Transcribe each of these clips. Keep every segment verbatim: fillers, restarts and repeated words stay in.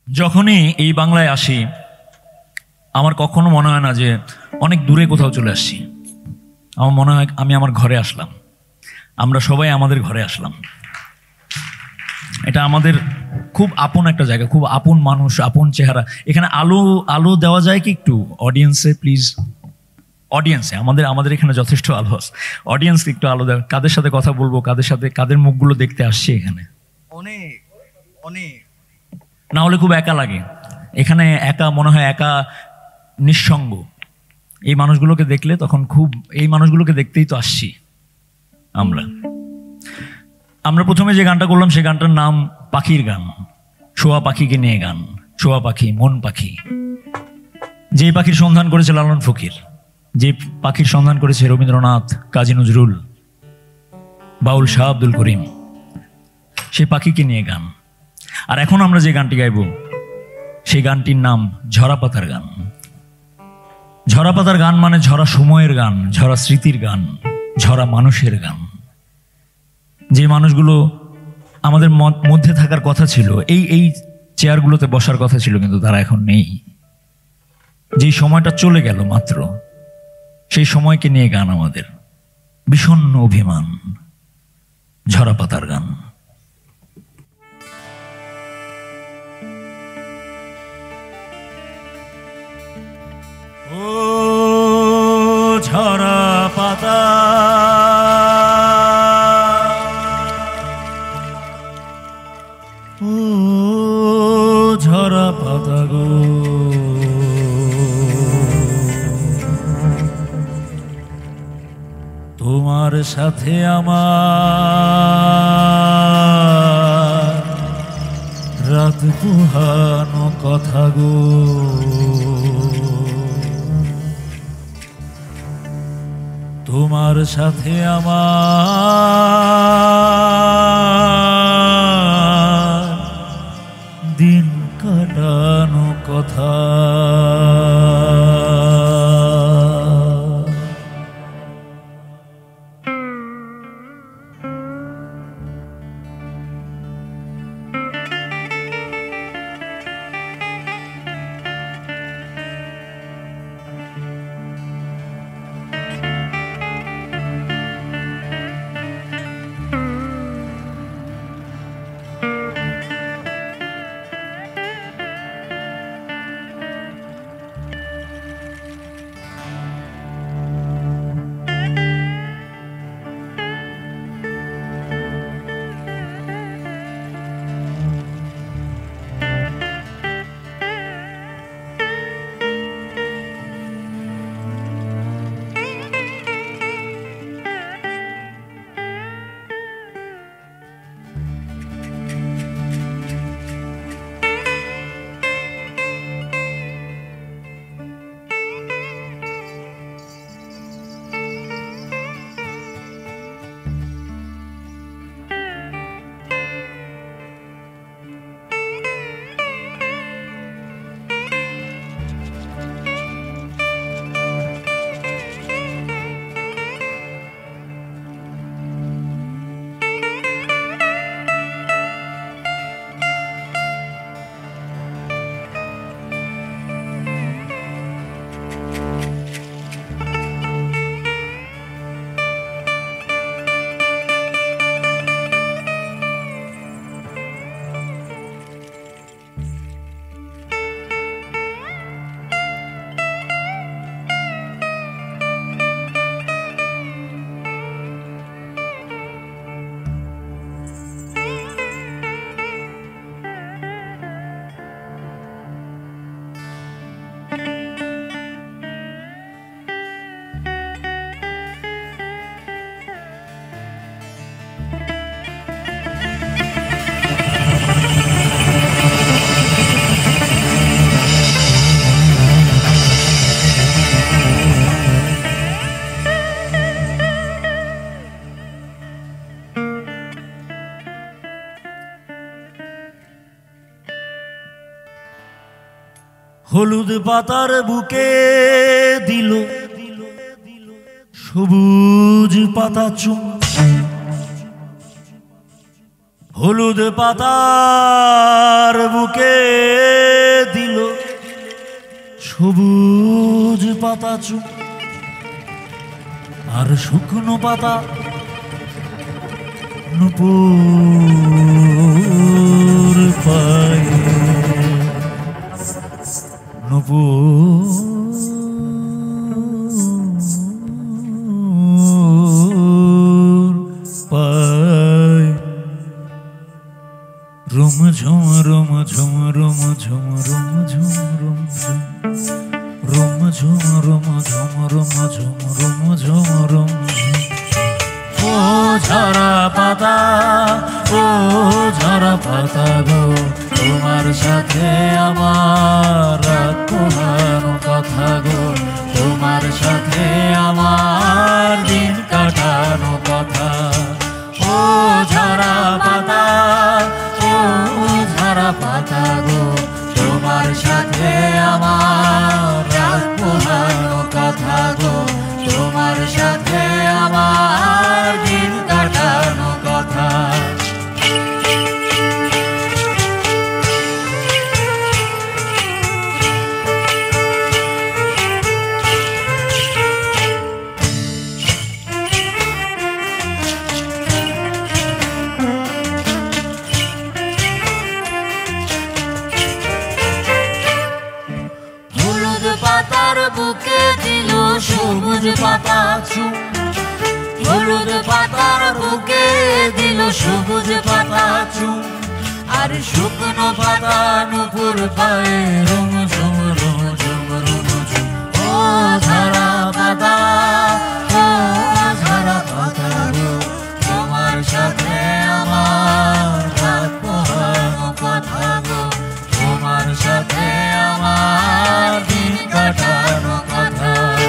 যখনই এই বাংলায় আসি আমার কখনো মনে হয় না যে অনেক দূরে কোথাও চলে আসছি। আমার মনে হয় আমি আমার ঘরে আসলাম, আমরা সবাই আমাদের ঘরে আসলাম। এটা আমাদের খুব আপন একটা জায়গা, খুব আপন মানুষ, আপন চেহারা। এখানে আলো আলো দেওয়া যায় কি একটু অডিয়েন্সে প্লিজ? অডিয়েন্সে আমাদের আমাদের এখানে যথেষ্ট আলো আছে, অডিয়েন্সকে একটু আলো দেওয়া। কাদের সাথে কথা বলবো, কাদের সাথে কাদের মুখগুলো দেখতে আসছি এখানে? অনেক অনেক না হলে খুব একা লাগে এখানে, একা মনে হয়, একা নিঃসঙ্গ। এই মানুষগুলোকে দেখলে তখন খুব, এই মানুষগুলোকে দেখতেই তো আসছি আমরা। আমরা প্রথমে যে গানটা করলাম সেই গানটার নাম পাখির গান, শোয়া পাখিকে নিয়ে গান। শোয়া পাখি, মন পাখি, যে পাখির সন্ধান করেছে লালন ফকির, যে পাখির সন্ধান করেছে রবীন্দ্রনাথ, কাজী নজরুল, বাউল শাহ আব্দুল করিম, সেই পাখিকে নিয়ে গান। আর এখন আমরা যে গানটি গাইব সেই গানটির নাম ঝরা পাতার গান। ঝরা পাতার গান মানে ঝরা সময়ের গান, ঝরা স্মৃতির গান, ঝরা মানুষের গান। যে মানুষগুলো আমাদের মধ্যে থাকার কথা ছিল, এই এই চেয়ারগুলোতে বসার কথা ছিল, কিন্তু তারা এখন নেই। যেই সময়টা চলে গেল মাত্র, সেই সময়কে নিয়ে গান আমাদের। বিষণ্ণ অভিমান, ঝরা পাতার গান। ও ঝরা পাতা, ও ঝরা পাতা গো, তোমার সাথে আমার রাত পোহানো কথা গো। তোমার সাথে আমার দিন কাটানো কথা। হলুদ পাতার বুকে দিল সবুজ পাতা চুম, হলুদ পাতার বুকে সবুজ পাতা চুপ আর শুকনো পাতা নূপুর পায়ে নূপুর পায়ে রুম ঝুম রুম ঝুম রুম ঝুম রুম ঝুম রুম ঝুম রুম ঝুম রুম ঝুম রুম ঝুম রুম ঝুম রুম ঝুম ও ঝরা পাতা ও ঝরা পাতা গো তোমার সাথে আমার রাত পোহানো কথা গো তোমার সাথে আমার দিন কাটানো কথা ও ঝরা পাতা ও ঝরা পাতা গো তোমার সাথে আমার রাত পোহানো কথা গো তোমার সাথে আমার দিন কাটানো কথা পাতার বুকে দিল সবুজ পাতা চুপ হলুদ পাতার বুকে দিল সবুজ পাতা চুপ আর শুকনো পাতা নূপুর পায়ে রুম ঝুম রুম ঝুম রুম ঝুম ও ঝরা পাতা ও ঝরা পাতা গো তোমার সাথে আমার রাত পোহানো কথা গো তোমার সাথে আমার দিন কাটানো কথা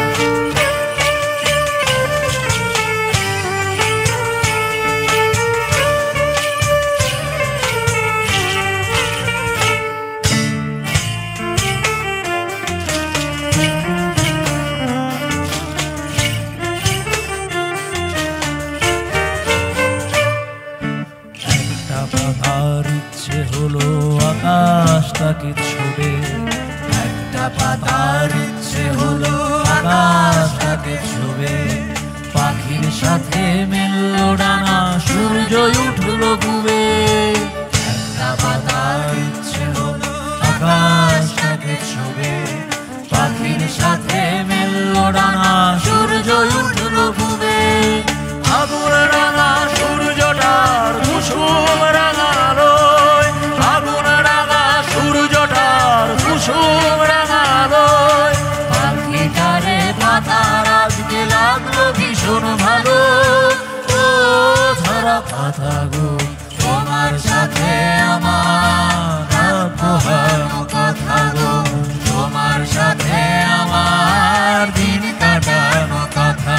একটা পাতার ইচ্ছে হলো আকাশটাকে ছুঁবে একটা পাতার ইচ্ছে হলো আকাশটাকে ছুঁবে পাখির সাথে মেলল ডানা সূর্য উঠলো ডুবে একটা পাতার ইচ্ছে হলো আকাশটাকে ছুঁবে পাখির সাথে মেলল ডানা সূর্য উঠলো ডুবে আগুন রাঙা সূর্যটার কুসুম রাঙা আলোয় আগুন রাঙা সূর্যটার কুসুম রাঙা আলোয় পাখিটারে পাতার আজকে লাগলো ভীষণ ভালো ও ঝরা পাতা গো তোমার সাথে আমার রাত পোহানো কথা গো তোমার সাথে আমার দিন কাটানো কথা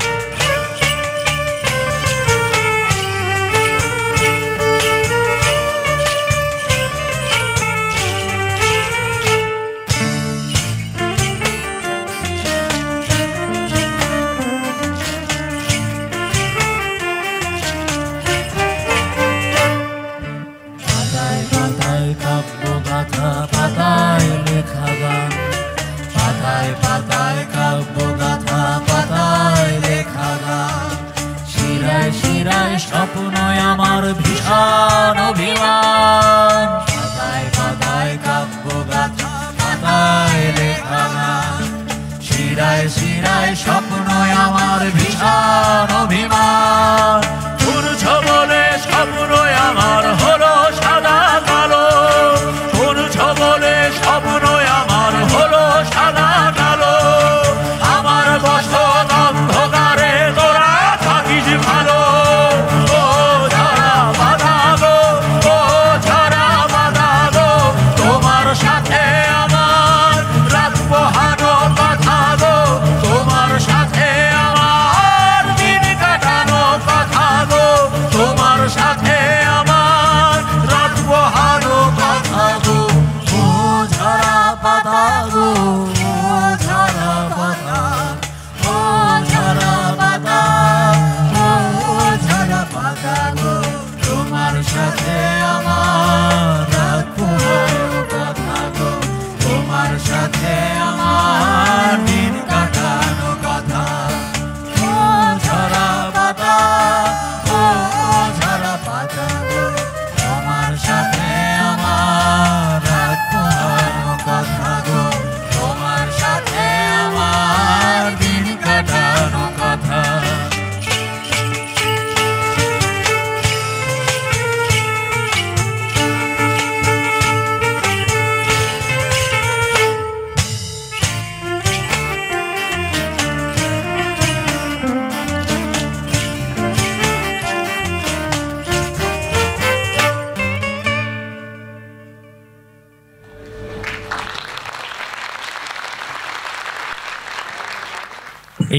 পাতায় পাতায় কাব্য গাথা পাতায় লেখা গান পাতায় পাতায় কাব্য গাথা পাতায় লেখা গান শিরায় শিরায় স্বপ্ন আমার ভীষণ অভিমান পাতায় পাতায় কাব্য গাথা পাতায় লেখা গান শিরায় শিরায় স্বপ্ন আমার ভীষণ অভিমান শুনছ বলে স্বপ্ন আমার হলো সাদা কালো শুনছ বলে স্বপ্ন আমার হলো সাদা কালো আমার বসত অন্ধকারে তোরা থাকিস ভালো ও ঝরা বাধা গো ও ঝরা বাধা গো তোমার সাথে আমার রাত পোহানো কথা গো তোমার সাথে আমার দিন কাটানো কথা গো তোমার সাথে আমার রাত পোহানো কথা গো ও ঝরা পাতা গো ও ঝরা পাতা ও ঝরা পাতা ও ঝরা পাতা গো তোমার সাথে আমার রাত পোহানো কথা গো তোমার সাথে আমার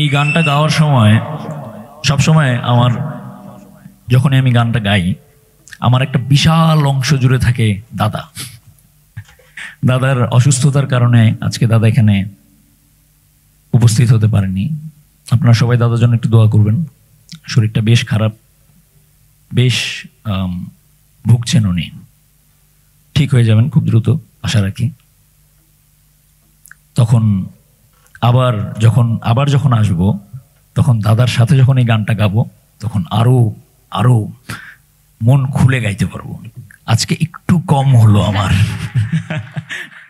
এই গানটা গাওয়ার সময় সব সময় আমার, যখনই আমি গানটা গাই, আমার একটা বিশাল অংশ জুড়ে থাকে দাদা। দাদার অসুস্থতার কারণে আজকে দাদা এখানে উপস্থিত হতে পারেনি। আপনারা সবাই দাদার জন্য একটু দোয়া করবেন। শরীরটা বেশ খারাপ, বেশ ভুগছেন উনি। ঠিক হয়ে যাবেন খুব দ্রুত, আশা রাখি। তখন আবার যখন আবার যখন আসবো, তখন দাদার সাথে যখন এই গানটা গাবো, তখন আরো আরো মন খুলে গাইতে পারবো। আজকে একটু কম হলো আমার।